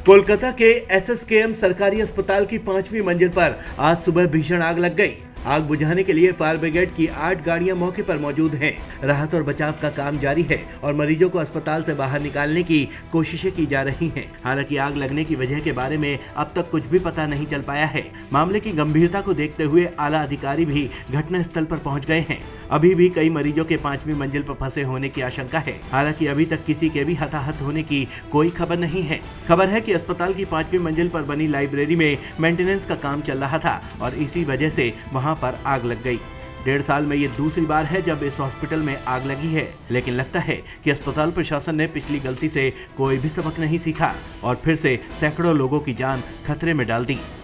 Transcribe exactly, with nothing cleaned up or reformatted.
कोलकाता के S S के M सरकारी अस्पताल की पांचवी मंजिल पर आज सुबह भीषण आग लग गई। आग बुझाने के लिए फायर ब्रिगेड की आठ गाड़ियां मौके पर मौजूद हैं। राहत और बचाव का काम जारी है और मरीजों को अस्पताल से बाहर निकालने की कोशिशें की जा रही हैं। हालांकि आग लगने की वजह के बारे में अब तक कुछ भी पता नहीं चल पाया है। मामले की गंभीरता को देखते हुए आला अधिकारी भी घटनास्थल पर पहुंच गए हैं। अभी भी कई मरीजों के पांचवी मंजिल पर फंसे होने की आशंका है। हालांकि अभी तक किसी के भी हताहत होने की कोई खबर नहीं है। खबर है कि अस्पताल की पांचवी मंजिल पर बनी लाइब्रेरी में मेंटेनेंस का काम चल रहा था और इसी वजह से वहां पर आग लग गई। डेढ़ साल में ये दूसरी बार है जब इस हॉस्पिटल में आग लगी है, लेकिन लगता है कि अस्पताल प्रशासन ने पिछली गलती से कोई भी सबक नहीं सीखा और फिर से सैकड़ों लोगों की जान खतरे में डाल दी।